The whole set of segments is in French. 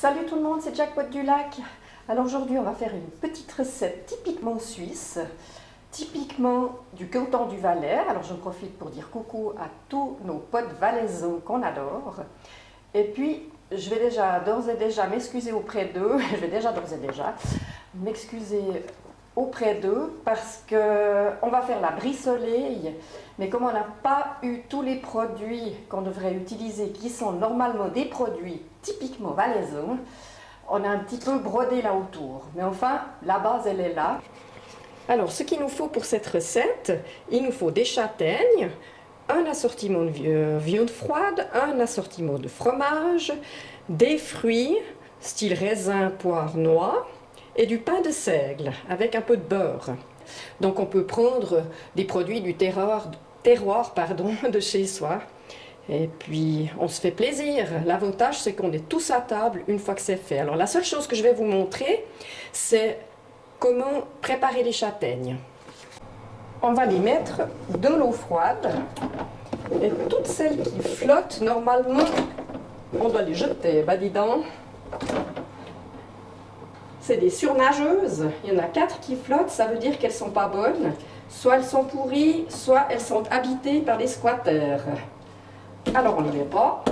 Salut tout le monde, c'est Jackpot du Lac. Alors aujourd'hui on va faire une petite recette typiquement suisse, typiquement du canton du Valais. Alors j'en profite pour dire coucou à tous nos potes valaisans qu'on adore. Et puis je vais déjà d'ores et déjà m'excuser auprès d'eux, m'excuser auprès d'eux parce qu'on va faire la brie soleil, mais comme on n'a pas eu tous les produits qu'on devrait utiliser, qui sont normalement des produits typiquement valaisans, on a un petit peu brodé là autour. Mais enfin, la base, elle est là. Alors, ce qu'il nous faut pour cette recette, il nous faut des châtaignes, un assortiment de viande froide, un assortiment de fromage, des fruits, style raisin, poire, noix, et du pain de seigle avec un peu de beurre. Donc on peut prendre des produits du terroir de chez soi. Et puis on se fait plaisir. L'avantage c'est qu'on est tous à table une fois que c'est fait. Alors la seule chose que je vais vous montrer, c'est comment préparer les châtaignes. On va les mettre dans l'eau froide. Et toutes celles qui flottent, normalement, on doit les jeter. Bah dis donc. C'est des surnageuses, il y en a 4 qui flottent, ça veut dire qu'elles ne sont pas bonnes. Soit elles sont pourries, soit elles sont habitées par des squatters. Alors on ne les met pas.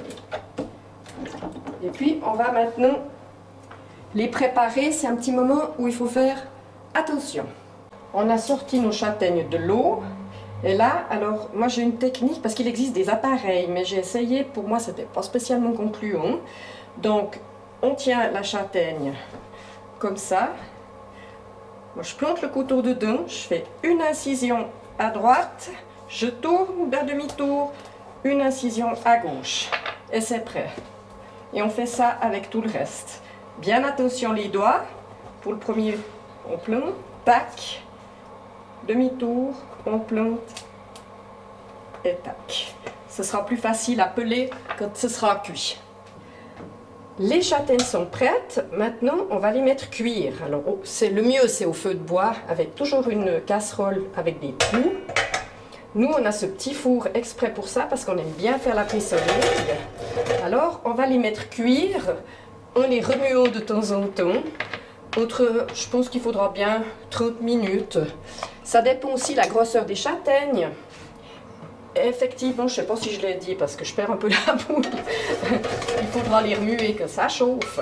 Et puis on va maintenant les préparer. C'est un petit moment où il faut faire attention. On a sorti nos châtaignes de l'eau. Et là, alors moi j'ai une technique, parce qu'il existe des appareils, mais j'ai essayé, pour moi c'était pas spécialement concluant. Donc on tient la châtaigne comme ça. Moi, je plante le couteau dedans, je fais une incision à droite, je tourne d'un demi-tour, une incision à gauche, et c'est prêt. Et on fait ça avec tout le reste. Bien attention les doigts. Pour le premier, on plante, tac, demi-tour, on plante, et tac. Ce sera plus facile à peler quand ce sera cuit. Les châtaignes sont prêtes, maintenant on va les mettre cuire. Alors le mieux c'est au feu de bois avec toujours une casserole avec des trous. Nous on a ce petit four exprès pour ça parce qu'on aime bien faire la brie soleil. Alors on va les mettre cuire en les remuant de temps en temps. Je pense qu'il faudra bien 30 minutes. Ça dépend aussi de la grosseur des châtaignes. Effectivement, je ne sais pas si je l'ai dit parce que je perds un peu la boule. Il faudra les remuer que ça chauffe.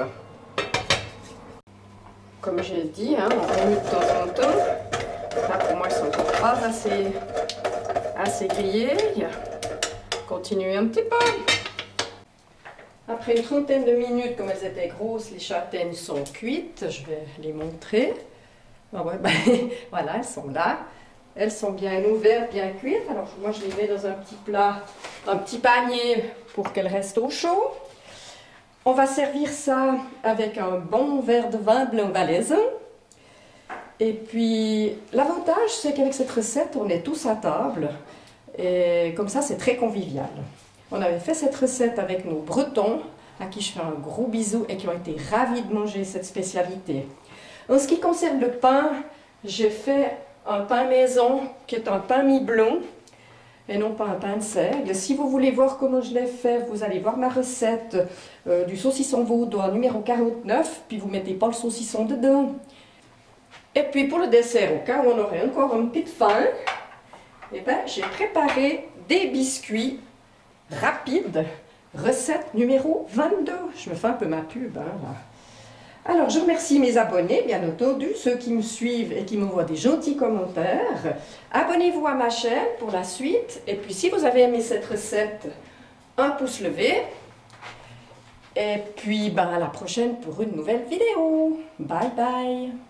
Comme j'ai dit, hein, on remue de temps en temps. Là, pour moi, ils sont encore pas assez grillés. Continuez un petit peu. Après une trentaine de minutes, comme elles étaient grosses, les châtaignes sont cuites. Je vais les montrer. Ah ouais, ben, voilà, elles sont là. Elles sont bien ouvertes, bien cuites. Alors moi je les mets dans un petit plat, un petit panier pour qu'elles restent au chaud. On va servir ça avec un bon verre de vin blanc valaisan. Et puis l'avantage c'est qu'avec cette recette on est tous à table. Et comme ça c'est très convivial. On avait fait cette recette avec nos Bretons, à qui je fais un gros bisou et qui ont été ravis de manger cette spécialité. En ce qui concerne le pain, j'ai fait un pain maison qui est un pain mi-blanc et non pas un pain de seigle. Si vous voulez voir comment je l'ai fait, vous allez voir ma recette du saucisson vaudois numéro 49, puis vous mettez pas le saucisson dedans. Et puis pour le dessert, au cas où on aurait encore une petite faim, eh ben, j'ai préparé des biscuits rapides, recette numéro 22. Je me fais un peu ma pub, hein, là. Alors, je remercie mes abonnés, bien entendu, ceux qui me suivent et qui m'envoient des gentils commentaires. Abonnez-vous à ma chaîne pour la suite. Et puis, si vous avez aimé cette recette, un pouce levé. Et puis, ben, à la prochaine pour une nouvelle vidéo. Bye bye.